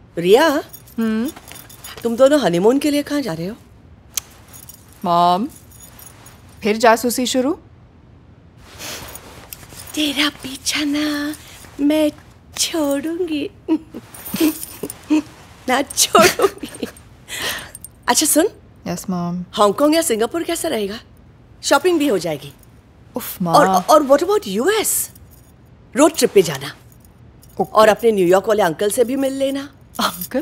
रिया, तुम दोनों हनीमून के लिए कहाँ जा रहे हो? मॉम, फिर जासूसी शुरू? तेरा पीछा ना मैं छोड़ूंगी ना छोड़ूंगी। अच्छा सुन। Yes mom. हांगकांग या सिंगापुर कैसा रहेगा? शॉपिंग भी हो जाएगी। उफ मॉम। और what about US? Road trip पे जाना। और अपने न्यूयॉर्क वाले अंकल से भी मिल लेना। अंकल?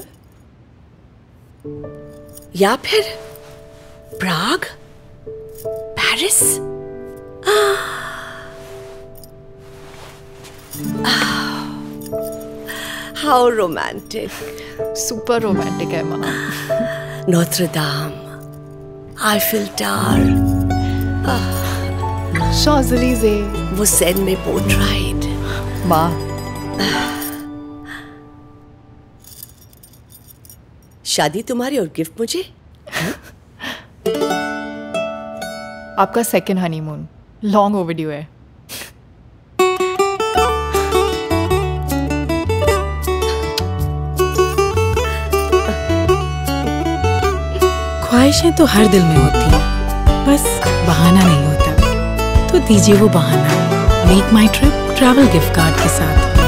या फिर Prague, Paris. How romantic. Super romantic है माँ। नोत्र दाम, आईफिल टावर, शॉज़ेलीज़े, वो सेन में बोट राइड। माँ, शादी तुम्हारी और गिफ्ट मुझे। आपका सेकंड हनीमून लॉन्ग ओवरड्यू है। ख्वाहिशें तो हर दिल में होती हैं, बस बहाना नहीं होता। तो दीजिए वो बहाना, Make My Trip travel gift card के साथ।